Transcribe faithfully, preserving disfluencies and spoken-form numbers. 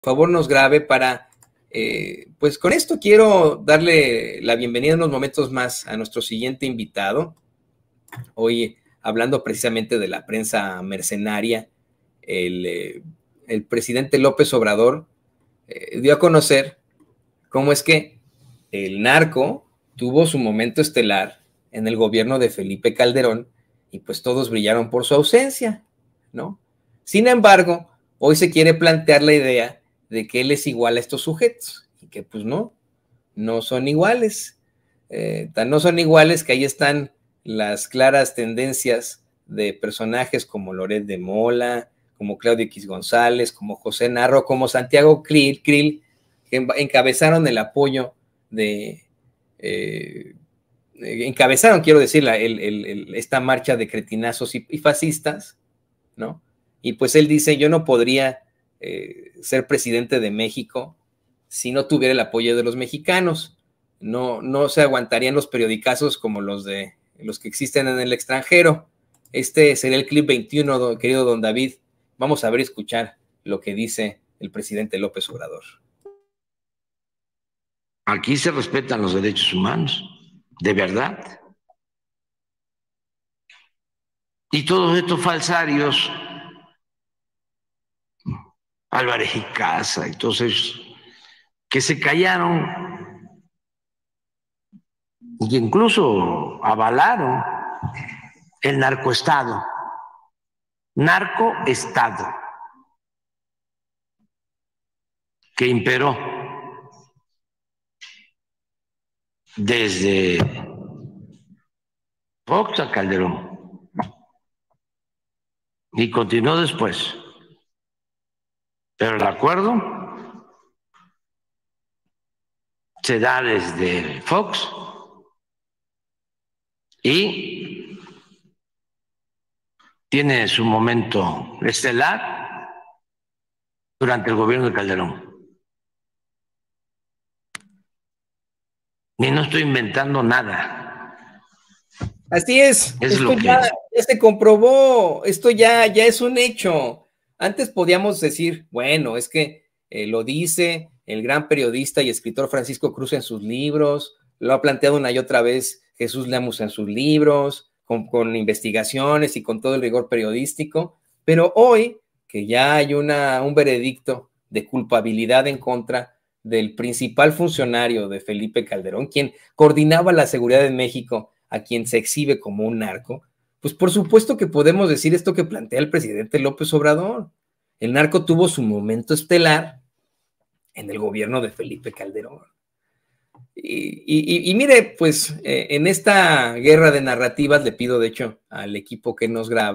favor nos grabe para, eh, pues con esto quiero darle la bienvenida en unos momentos más a nuestro siguiente invitado. Hoy hablando precisamente de la prensa mercenaria, el, eh, el presidente López Obrador eh, dio a conocer cómo es que el narco tuvo su momento estelar en el gobierno de Felipe Calderón y pues todos brillaron por su ausencia, ¿no? Sin embargo, hoy se quiere plantear la idea de que él es igual a estos sujetos y que pues no, no son iguales. Eh, tan no son iguales que ahí están las claras tendencias de personajes como Loret de Mola, como Claudio X González, como José Narro, como Santiago Krill, Krill que encabezaron el apoyo de... Eh, encabezaron, quiero decir, la, el, el, el, esta marcha de cretinazos y, y fascistas, ¿no? Y pues él dice, yo no podría eh, ser presidente de México si no tuviera el apoyo de los mexicanos. No, no se aguantarían los periodicazos como los de los que existen en el extranjero. Este sería el clip veintiuno, do, querido don David. Vamos a ver y escuchar lo que dice el presidente López Obrador. Aquí se respetan los derechos humanos, de verdad. Y todos estos falsarios, Álvarez y Casa y todos ellos, que se callaron y que incluso avalaron el narcoestado, narcoestado que imperó desde Fox a Calderón y continuó después. Pero el acuerdo se da desde Fox y tiene su momento estelar durante el gobierno de Calderón. Y no estoy inventando nada. Así es, es esto lo que ya, es. ya se comprobó, esto ya, ya es un hecho. Antes podíamos decir, bueno, es que eh, lo dice el gran periodista y escritor Francisco Cruz en sus libros, lo ha planteado una y otra vez Jesús Lemus en sus libros, con, con investigaciones y con todo el rigor periodístico, pero hoy que ya hay una, un veredicto de culpabilidad en contra del principal funcionario de Felipe Calderón, quien coordinaba la seguridad en México, a quien se exhibe como un narco, pues por supuesto que podemos decir esto que plantea el presidente López Obrador. El narco tuvo su momento estelar en el gobierno de Felipe Calderón. Y, y, y mire, pues eh, en esta guerra de narrativas le pido de hecho al equipo que nos graba